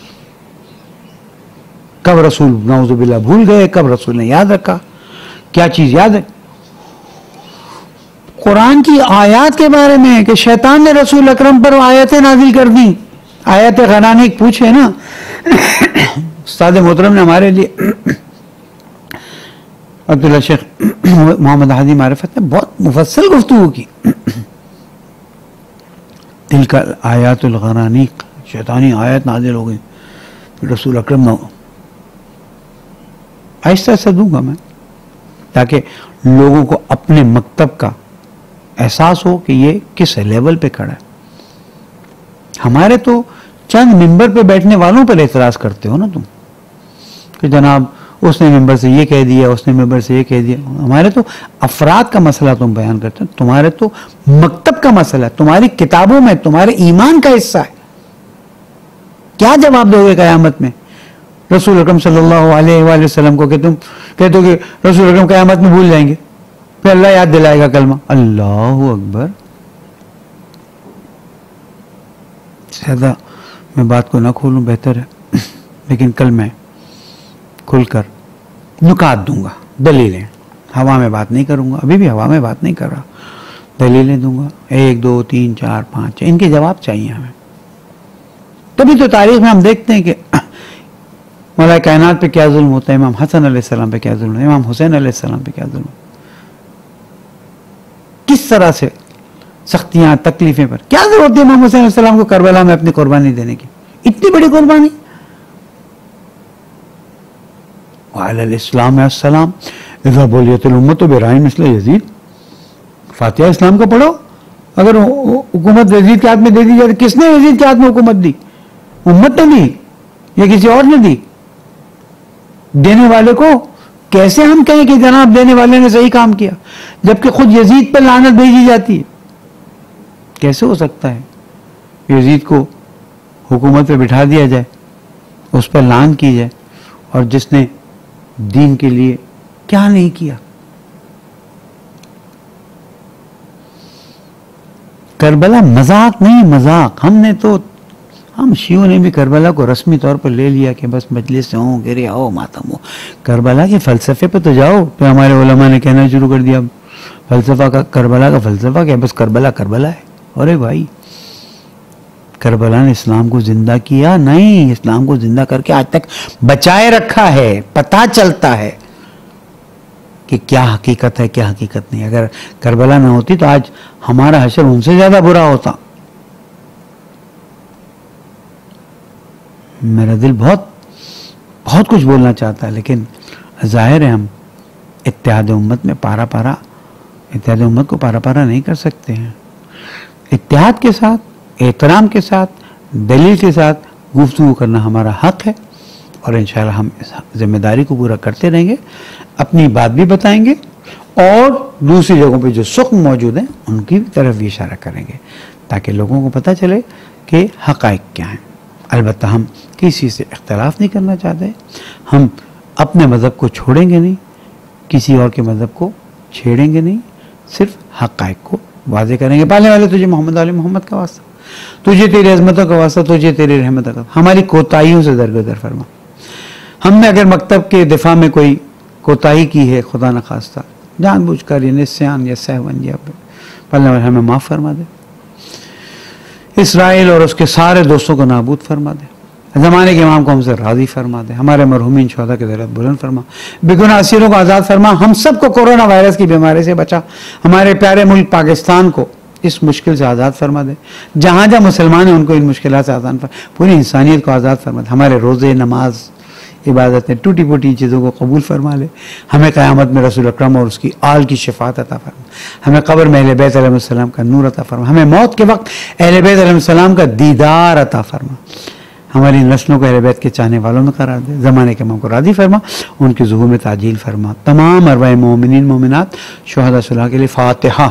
कब रसूल नाउजुबिल्लाह भूल गए, कब रसूल ने याद रखा, क्या चीज याद है? कुरान की आयत के बारे में कि शैतान ने रसूल अकरम पर आयतें नाजिल कर दी। आयत गनानी पूछे ना उस्ताद मोहतरम ने हमारे लिए अब्दुल्ला शेख मोहम्मद हादी मारिफत ने बहुत मुफस्सल गुफ्तगू की। दिल का आयातुल गनानी, शैतानी आयत नाजिल हो गई, रसूल अकरम न आहिस्ता आहिस्ता दूंगा मैं। ताकि लोगों को अपने मकतब का एहसास हो कि ये किस लेवल पे खड़ा है। हमारे तो चंद मिंबर पे बैठने वालों पर एतराज करते हो ना तुम, कि जनाब उसने मिंबर से ये कह दिया, उसने मिंबर से ये कह दिया। हमारे तो अफराद का मसला तुम बयान करते हो, तुम्हारे तो मकतब का मसला है, तुम्हारी किताबों में तुम्हारे ईमान का हिस्सा है। क्या जवाब दोगे क़यामत में रसूल अकरम सल्लल्लाहु अलैहि वसल्लम को कि तुम कहते हो कि रसूल अकरम क़यामत में भूल जाएंगे, फिर अल्लाह याद दिलाएगा कलमा अल्लाहु अकबर। ज़्यादा मैं बात को ना खोलूं बेहतर है, लेकिन कल मैं खुलकर नुकात दूंगा, दलीलें, हवा में बात नहीं करूंगा, अभी भी हवा में बात नहीं कर रहा, दलीलें दूंगा, एक दो तीन चार पाँच, इनके जवाब चाहिए हमें। तभी तो तारीख में हम देखते हैं कि मौला कायनात पे क्या जुल्म होता है, इमाम हसन अलैहिस्सलाम पे क्या जुल्म है, इमाम हुसैन अलैहिस्सलाम पे क्या जुल्म, किस तरह से सख्तियां तकलीफें पर। क्या जरूरत है इमाम हुसैन अलैहिस्सलाम को करबला में अपनी कुर्बानी देने की, इतनी बड़ी कुर्बानी। वालैहिस्सलाम अस्सलाम इज़ा बुलियतिल उम्मतु बिराइन मिस्ल यजीद, फातिहा इस्लाम को पढ़ो। अगर हुकूमत यजीद के हाथ में दे दी जाए, किसने यजीद के हाथ में हुकूमत दी? उम्मत ने दी या किसी और ने दी? देने वाले को कैसे हम कहें कि जनाब देने वाले ने सही काम किया, जबकि खुद यजीद पर लानत भेजी जाती है? कैसे हो सकता है यजीद को हुकूमत पे बिठा दिया जाए, उस पर लान की जाए, और जिसने दीन के लिए क्या नहीं किया। करबला मजाक नहीं, मजाक। हमने तो हम शियों ने भी करबला को रस्मी तौर पर ले लिया कि बस मजलिस से हो, गिरे आओ, मातम हो। करबला के फलसफे पे तो जाओ। तो हमारे उलमा ने कहना शुरू कर दिया फलसफा का, करबला का फलसफा क्या, बस करबला करबला है। अरे भाई, करबला ने इस्लाम को जिंदा किया नहीं, इस्लाम को जिंदा करके आज तक बचाए रखा है। पता चलता है कि क्या हकीकत है, क्या हकीकत नहीं। अगर करबला ना होती तो आज हमारा हशर उनसे ज्यादा बुरा होता। मेरा दिल बहुत बहुत कुछ बोलना चाहता है, लेकिन जाहिर है हम इत्तेहाद उम्मत में पारा पारा इत्तेहाद उम्मत को पारा पारा नहीं कर सकते हैं। इत्तेहाद के साथ, एहतराम के साथ, दलील के साथ गुफ्तगू करना हमारा हक है, और इंशाअल्लाह हम इस जिम्मेदारी को पूरा करते रहेंगे। अपनी बात भी बताएंगे और दूसरी जगहों पे जो सुख मौजूद हैं उनकी तरफ भी इशारा करेंगे, ताकि लोगों को पता चले कि हक़ाइक़ क्या हैं। अलबत्ता हम किसी से इख्तलाफ नहीं करना चाहते, हम अपने मज़हब को छोड़ेंगे नहीं, किसी और के मज़हब को छेड़ेंगे नहीं, सिर्फ हक़ाइक़ को वाज़े करेंगे। पालने वाले तुझे मोहम्मद आले मोहम्मद का वास्ता, तुझे तेरी अज़मतों का वास्ता, तुझे तेरी रहमत का। हमारी कोताहियों से दरगुदर फरमा। हमने अगर मकतब के दिफा में कोई कोताही की है, खुदा न खास्ता जानबूझकर या निस्यान या सहवन, या पालने वाले हमें माफ़ फरमा दे। इसराइल और उसके सारे दोस्तों को नाबूद फरमा दे। ज़माने के इमाम को हमसे राज़ी फरमा दे। हमारे मरहूमीन शुहदा के दर्जात बुलंद फरमा। बेगुनाह असीरों को आज़ाद फरमा। हम सबको कोरोना वायरस की बीमारी से बचा। हमारे प्यारे मुल्क पाकिस्तान को इस मुश्किल से आज़ाद फरमा दे। जहाँ जहाँ मुसलमान हैं उनको इन मुश्किलात से आज़ाद फरमा, पूरी इंसानियत को आज़ाद फरमा दे। हमारे रोज़े, नमाज, इबादतें, टूटी फूटी चीज़ों को कबूल फरमा ले। हमें क़यामत में रसूल अकरम और उसकी आल की शफ़ाअत अता फरमा। हमें कब्र में अहले बैत अलैहिस्सलाम का नूर अता फरमा। हमें मौत के वक्त अहले बैत अलैहिस्सलाम का दीदार अता फरमा। हमारी नस्लों को अहले बैत के चाहने वालों में करार दे। ज़माने के इमाम को राज़ी फरमा, उनकी ज़ुहूर में ताजील फरमा। तमाम अरवाए मोमिनीन मोमिनात शुहदा सुलह के लिए फ़ातिहा।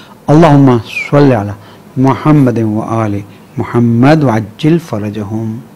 अल्लाहुम्मा सल्लि अला मुहम्मद व आले मुहम्मद व अज्जिल फ़रजहुम।